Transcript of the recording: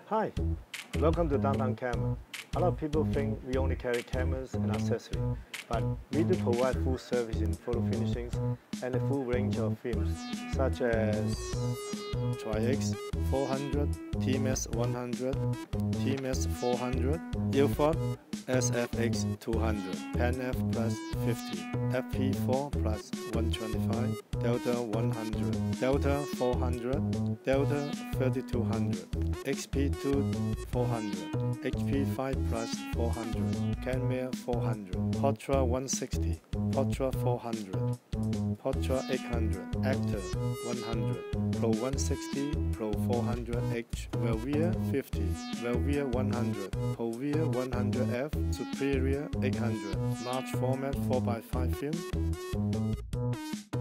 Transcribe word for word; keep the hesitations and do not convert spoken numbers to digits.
Hi, welcome to Downtown Camera. A lot of people think we only carry cameras and accessories, but we do provide full service in photo finishings and a full range of films, such as Tri-X four hundred, T M S one hundred, T M S four hundred, Ilford S F X two hundred, Pan F plus fifty, F P four plus one twenty-five, Delta one hundred, Delta four hundred, Delta thirty-two hundred, X P two four hundred, H P five plus four hundred, Kenmare four hundred, Portra one sixty, Portra four hundred, Portra eight hundred, Actor one hundred, Pro one sixty, Pro four hundred H, Velvia fifty, Velvia one hundred, Povia one hundred F, Superior eight hundred, large format four by five film.